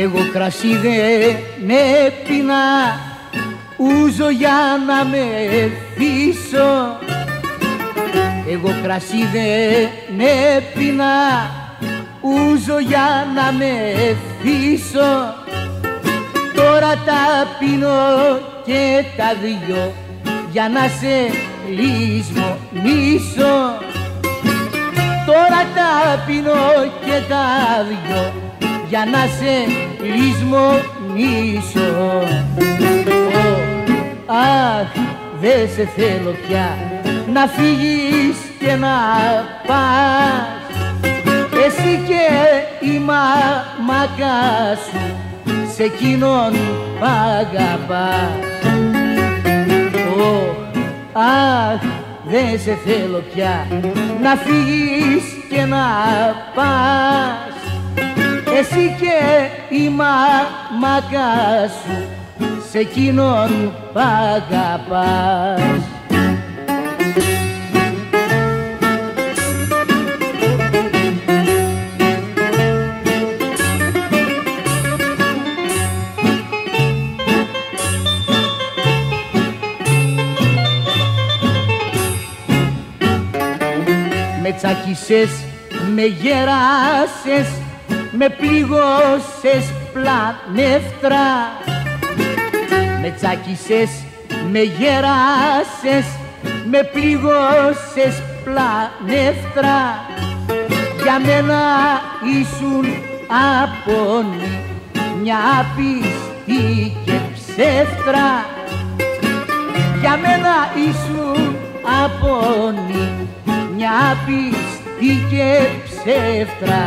Εγώ κρασί δεν έπινα, ούζω για να με θύσω. Εγώ κρασί δεν έπινα, ούζω για να με θύσω. Τώρα τα πίνω και τα δυο για να σε λησμονήσω. Τώρα τα πίνω και τα δυο για να σε λησμονήσω. Αχ, δε σε θέλω πια να φύγεις και να πας. Εσύ και η μαμάκα σου σε εκείνον π' αγαπάς. Αχ, δε σε θέλω πια να φύγεις και να πας. Εσύ και η μαμάκα σου σε εκείνον π' αγαπάς. Με τσάκισες, με γεράσες, με πληγώσες πλανεύτρα. Με τσάκισες, με γεράσες, με πληγώσες πλανεύτρα. Για μένα ήσουν απόνη, μια απιστή και ψεύτρα. Για μένα ήσουν απόνη, μια απιστή και ψεύτρα.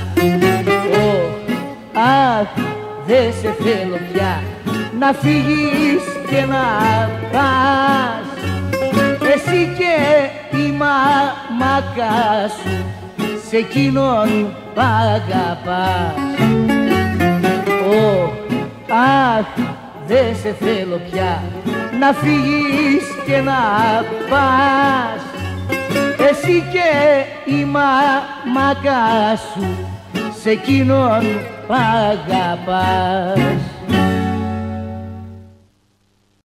Αχ, δε σε θέλω πια να φύγεις και να πας. Εσύ και η μαμάκα σου σε εκείνον π' αγαπάς. Αχ, δε σε θέλω πια να φύγεις και να πας. Εσύ και η μαμάκα σου σε εκείνον π' αγαπάς.